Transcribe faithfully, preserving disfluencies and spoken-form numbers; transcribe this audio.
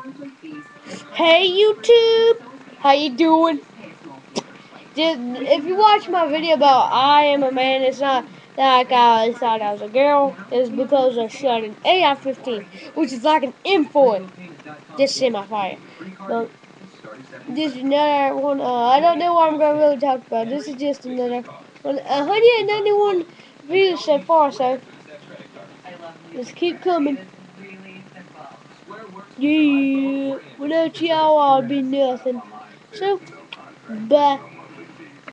Hey YouTube, how you doing? Just, if you watch my video about I am a man, it's not like I thought I was a girl. It's because I shot an A R fifteen, which is like an M four, just semi-fire. But this is another one. Uh, I don't know what I'm gonna really talk about. This is just another one. one hundred ninety-one views so far, so let's keep coming. Yeah, without y'all, I'd be nothing. So, bye.